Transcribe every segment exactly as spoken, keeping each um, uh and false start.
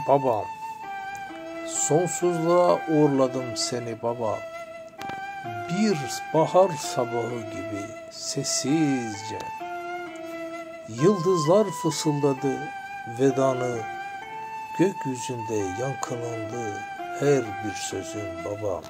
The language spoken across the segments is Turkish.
Babam, sonsuzluğa uğurladım seni baba. Bir bahar sabahı gibi sessizce. Yıldızlar fısıldadı vedanı, gökyüzünde yankılandı her bir sözün babam.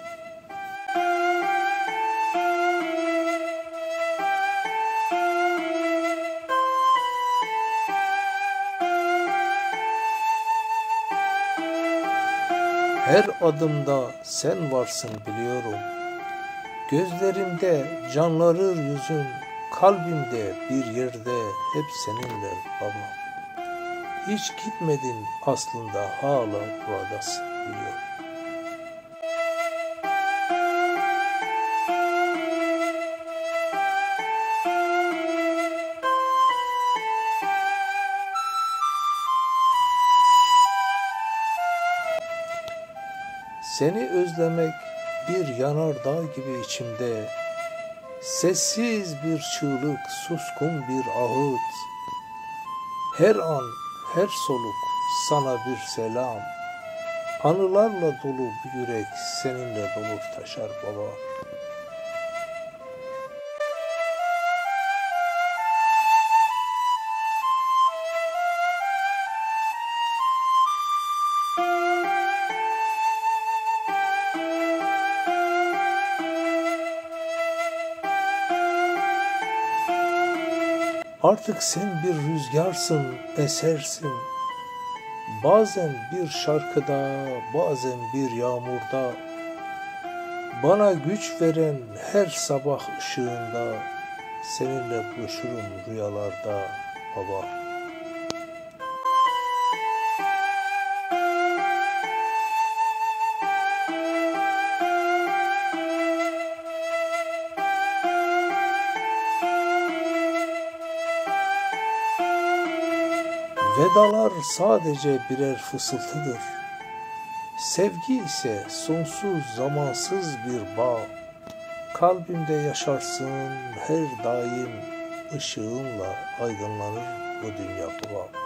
Her adımda sen varsın biliyorum. Gözlerimde canlanır yüzün, kalbimde bir yerde hep seninle baba. Hiç gitmedin aslında hala buradasın biliyorum. Seni özlemek bir yanardağ gibi içimde, sessiz bir çığlık, suskun bir ağıt. Her an, her soluk sana bir selam. Anılarla dolu bir yürek seninle dolup taşar baba. Artık sen bir rüzgarsın, esersin. Bazen bir şarkıda, bazen bir yağmurda. Bana güç veren her sabah ışığında seninle buluşurum rüyalarda baba. Vedalar sadece birer fısıltıdır. Sevgi ise sonsuz, zamansız bir bağ. Kalbimde yaşarsın her daim, ışığınla aydınlanır bu dünya baba.